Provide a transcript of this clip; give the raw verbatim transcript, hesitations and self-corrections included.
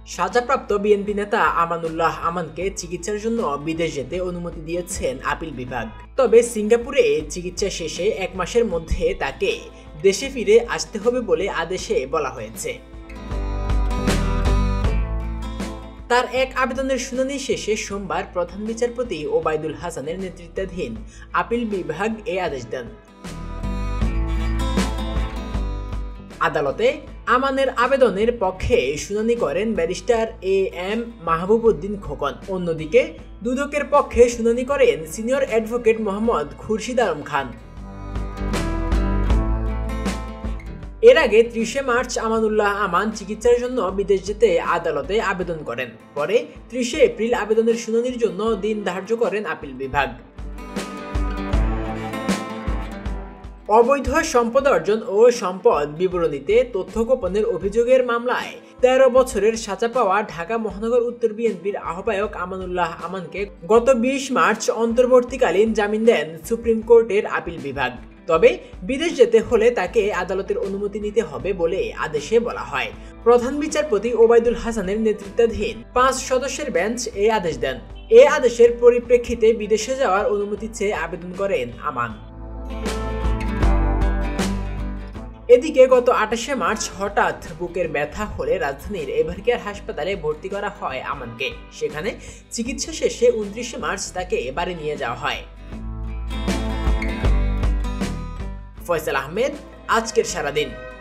সাজাপ্রাপ্ত বিএনপি নেতা আমানুল্লাহ আমানকে চিকিৎসার জন্য বিদেশ যেতে অনুমতি দিয়েছেন আপিল বিভাগ। তবে সিঙ্গাপুরে চিকিৎসা শেষে এক মাসের মধ্যে তাকে দেশে ফিরে আসতে হবে বলে আদেশে বলা হয়েছে। তার এক আবেদনের শুনানি শেষে সোমবার প্রধান বিচারপতি ওবায়দুল হাসানের নেতৃত্বাধীন আপিল বিভাগ এ আদেশ দেন। আদালতে আমানের আবেদনের পক্ষে শুনানি করেন barrister A M Mahbub Uddin Khokon. অন্যদিকে দুদকের পক্ষে শুনানি করেন সিনিয়র অ্যাডভোকেট মোহাম্মদ খুরশিদ আলম খান। এর আগে ত্রিশে মার্চ আমানুল্লাহ আমান চিকিৎসার জন্য বিদেশ যেতে আদালতে আবেদন করেন। পরে ত্রিশে এপ্রিল আবেদনের শুনানির জন্য দিন ধার্য করেন আপিল বিভাগ। অবৈধ সম্পদ অর্জন ও সম্পদ বিবরণীতে তথ্য গোপনের অভিযোগের মামলায় তেরো বছরের সাজা পাওয়া ঢাকা মহানগর উত্তর বিএনপির আহ্বায়ক আমানুল্লাহ আমানকে গত বিশ মার্চ অন্তর্বর্তীকালীন জামিন দেন সুপ্রিম কোর্টের আপিল বিভাগ। তবে বিদেশ যেতে হলে তাকে আদালতের অনুমতি নিতে হবে বলে আদেশে বলা হয়। প্রধান বিচারপতি ওবায়দুল হাসানের নেতৃত্বাধীন পাঁচ সদস্যের বেঞ্চ এই আদেশ দেন। এ আদেশের পরিপ্রেক্ষিতে বিদেশে যাওয়ার অনুমতি চেয়ে আবেদন করেন আমান। এদিকে গত আঠাশে মার্চ হঠাৎ বুকের ব্যথা হলে রাজধানীর এভারকেয়ার হাসপাতালে ভর্তি করা হয় আমানকে। সেখানে চিকিৎসা শেষে উনত্রিশে মার্চ তাকে বাড়ি নিয়ে যাওয়া হয়। ফয়সাল আহমেদ, আজকের সারাদিন।